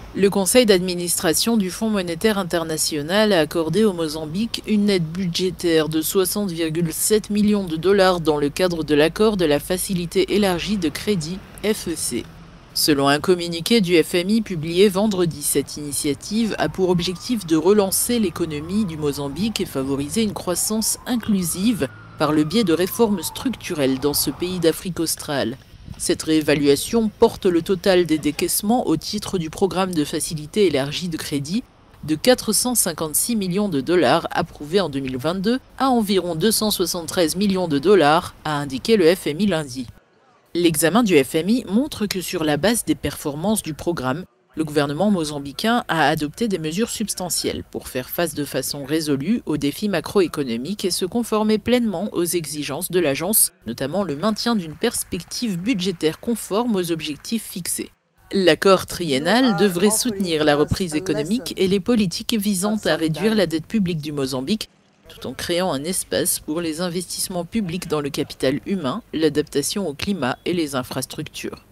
Le conseil d'administration du Fonds monétaire international a accordé au Mozambique une aide budgétaire de 60,7 millions de dollars dans le cadre de l'accord de la Facilité élargie de crédit FEC. Selon un communiqué du FMI publié vendredi, cette initiative a pour objectif de relancer l'économie du Mozambique et favoriser une croissance inclusive par le biais de réformes structurelles dans ce pays d'Afrique australe. Cette réévaluation porte le total des décaissements au titre du programme de facilité élargie de crédit de 456 millions de dollars approuvé en 2022 à environ 273 millions de dollars, a indiqué le FMI lundi. L'examen du FMI montre que sur la base des performances du programme, le gouvernement mozambicain a adopté des mesures substantielles pour faire face de façon résolue aux défis macroéconomiques et se conformer pleinement aux exigences de l'agence, notamment le maintien d'une perspective budgétaire conforme aux objectifs fixés. L'accord triennal devrait soutenir la reprise économique et les politiques visant à réduire la dette publique du Mozambique, tout en créant un espace pour les investissements publics dans le capital humain, l'adaptation au climat et les infrastructures.